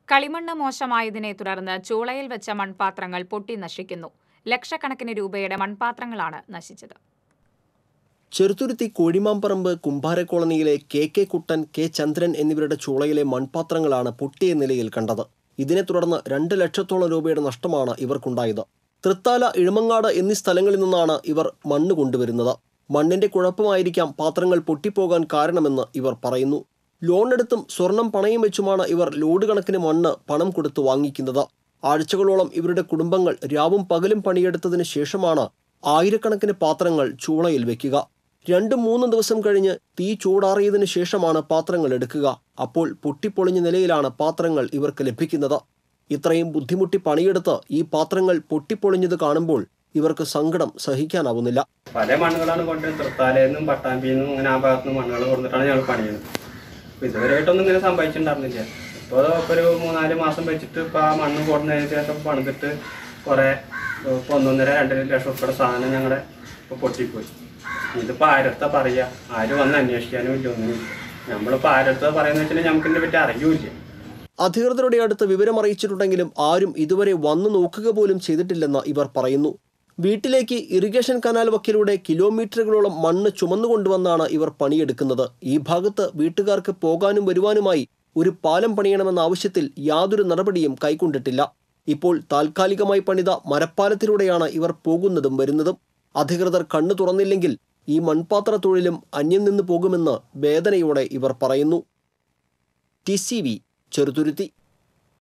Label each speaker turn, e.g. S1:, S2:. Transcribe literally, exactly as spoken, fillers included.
S1: കളിമണ്ണ് മോശമായതിനെ തുടർന്ന് ചൂളയിൽ വെച്ച മൺപാത്രങ്ങൾ പൊട്ടി നശിക്കുന്നു. ലക്ഷക്കണക്കിന് രൂപയുടെ മൺപാത്രങ്ങളാണ് നശിച്ചത്.
S2: ചെറുതുരുത്തി കോഴിമാമ്പറമ്പ് കുമ്പാര കോളനിയിലെ K K Kuttan, K Chandran എന്നിവരുടെ ചൂളയിലെ മൺപാത്രങ്ങളാണ് പൊട്ടിയ നിലയിൽ കണ്ടത്. ഇതിനെ തുടർന്ന് രണ്ട് ലക്ഷത്തോളം രൂപയുടെ നഷ്ടമാണ് ഇവർക്കുണ്ടായത്. തൃത്താല, ഇഴമങ്ങാട് എന്നീ സ്ഥലങ്ങളിൽ നിന്നാണ് ഇവർ മണ്ണ് കൊണ്ടുവരുന്നത്. മണ്ണിന്റെ കുഴപ്പമായിരിക്കാം പാത്രങ്ങൾ പൊട്ടിപ്പോകാൻ കാരണമെന്ന് ഇവർ പറയുന്നു. ലോണെടുത്തും സ്വർണം പണയം വെച്ചുമാണ് ഇവർ ലോഡ് കണക്കിന് മണ്ണ് പണം കൊടുത്ത് വാങ്ങിക്കുന്നത്. ആഴ്ചകളോളം ഇവരുടെ കുടുംബങ്ങൾ രാവും പകലും പണിയെടുത്തതിന് ശേഷമാണ് ആയിരക്കണക്കിന് പാത്രങ്ങൾ ചൂളയിൽ വെക്കുക. രണ്ടും മൂന്നും ദിവസം കഴിഞ്ഞ് തീ ചൂടാറിയതിനു ശേഷമാണ് പാത്രങ്ങൾ എടുക്കുക. അപ്പോൾ പൊട്ടിപ്പൊളിഞ്ഞ നിലയിലാണ് പാത്രങ്ങൾ ഇവർക്ക് ലഭിക്കുന്നത്. ഇത്രയും ബുദ്ധിമുട്ടി പണിയെടുത്ത് ഈ പാത്രങ്ങൾ പൊട്ടിപ്പൊളിഞ്ഞത് കാണുമ്പോൾ ഇവർക്ക് സങ്കടം സഹിക്കാനാവുന്നില്ല.
S3: പല മണ്ണുകളാണ് കൊണ്ടുവരുന്നത്. തൃത്താലയെന്നും പട്ടാമ്പിന്നും ഇങ്ങനെ ആ ഭാഗത്തുനിന്ന് മണ്ണുകൾ കൊടുത്തിട്ടാണ് ഞങ്ങൾ പണിയുന്നത്. അപ്പോൾ ഇതുവരെയായിട്ടൊന്നും ഇങ്ങനെ സംഭവിച്ചിട്ടുണ്ടായിരുന്നില്ല. ഇപ്പോൾ ഒരു മൂന്നാല് മാസം വെച്ചിട്ട് ഇപ്പോൾ ആ മണ്ണ് കൊടുന്നതിന് ശേഷം പണിതിട്ട് കുറേ ഇപ്പോൾ ഒന്നൊന്നര രണ്ട് ലക്ഷം ഉൾപ്പെടെ സാധനം ഞങ്ങളുടെ ഇപ്പോൾ പൊട്ടിപ്പോയി. ഇതിപ്പോൾ ആരടുത്താ പറയുക? ആരും വന്ന് അന്വേഷിക്കാനും ഇല്ല, ഒന്നുമില്ല. നമ്മളിപ്പോൾ ആരടുത്താ പറയുന്നത് വെച്ചാൽ നമുക്ക് ഇതിനെ പറ്റി അറിയൂല്ല.
S2: അധികൃതരുടെ അടുത്ത് വിവരം അറിയിച്ചിട്ടുണ്ടെങ്കിലും ആരും ഇതുവരെ വന്നു നോക്കുക പോലും ചെയ്തിട്ടില്ലെന്ന് ഇവർ പറയുന്നു. വീട്ടിലേക്ക് ഇറിഗേഷൻ കനാൽ വക്കിലൂടെ കിലോമീറ്ററുകളോളം മണ്ണ് ചുമന്നുകൊണ്ടുവന്നാണ് ഇവർ പണിയെടുക്കുന്നത്. ഈ ഭാഗത്ത് വീട്ടുകാർക്ക് പോകാനും വരുവാനുമായി ഒരു പാലം പണിയണമെന്ന ആവശ്യത്തിൽ യാതൊരു നടപടിയും കൈക്കൊണ്ടിട്ടില്ല. ഇപ്പോൾ താൽക്കാലികമായി പണിത മരപ്പാലത്തിലൂടെയാണ് ഇവർ പോകുന്നതും വരുന്നതും. അധികൃതർ കണ്ണു തുറന്നില്ലെങ്കിൽ ഈ മൺപാത്ര തൊഴിലും അന്യം നിന്ന് പോകുമെന്ന് വേദനയോടെ ഇവർ പറയുന്നു. T C V Cheruthuruthy.